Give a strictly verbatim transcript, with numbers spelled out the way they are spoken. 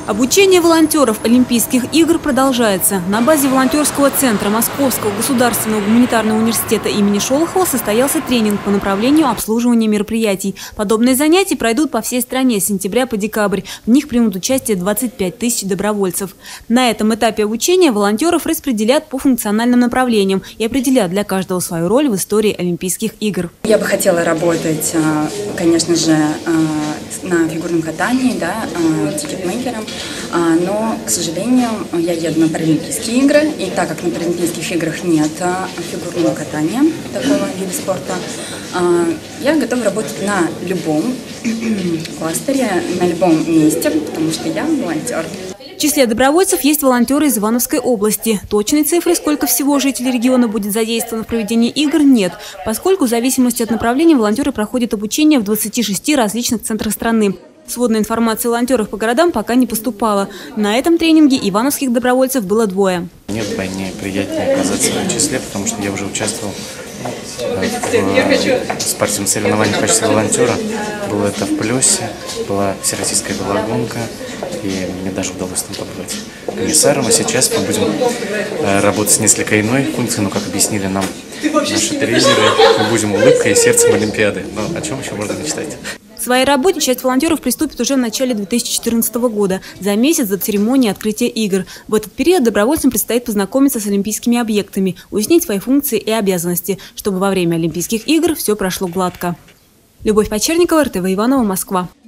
Обучение волонтеров Олимпийских игр продолжается. На базе волонтерского центра Московского государственного гуманитарного университета имени Шолохова состоялся тренинг по направлению обслуживания мероприятий. Подобные занятия пройдут по всей стране с сентября по декабрь. В них примут участие двадцать пять тысяч добровольцев. На этом этапе обучения волонтеров распределят по функциональным направлениям и определят для каждого свою роль в истории Олимпийских игр. Я бы хотела работать, конечно же, на фигурном катании, да, тикетмейкером. Но, к сожалению, я еду на Паралимпийские игры, и так как на Паралимпийских играх нет фигурного катания, такого вида спорта, я готова работать на любом кластере, на любом месте, потому что я волонтер. В числе добровольцев есть волонтеры из Ивановской области. Точной цифры, сколько всего жителей региона будет задействовано в проведении игр, нет, поскольку в зависимости от направления волонтеры проходят обучение в двадцати шести различных центрах страны. Сводная информация о волонтерах по городам пока не поступала. На этом тренинге ивановских добровольцев было двое. Нет, вдвойне приятнее оказаться в том числе, потому что я уже участвовал в спортивном соревновании в качестве волонтера. Было это в Плесе, была всероссийская велогонка, и мне даже удалось там побывать комиссаром. А сейчас мы будем работать с несколько иной функцией, но, как объяснили нам наши тренеры, мы будем улыбкой и сердцем Олимпиады. Но о чем еще можно мечтать? К своей работе часть волонтеров приступит уже в начале две тысячи четырнадцатого года, за месяц до церемонии открытия игр. В этот период добровольцам предстоит познакомиться с олимпийскими объектами, уяснить свои функции и обязанности, чтобы во время Олимпийских игр все прошло гладко. Любовь Почерникова, эр тэ вэ Иваново, Москва.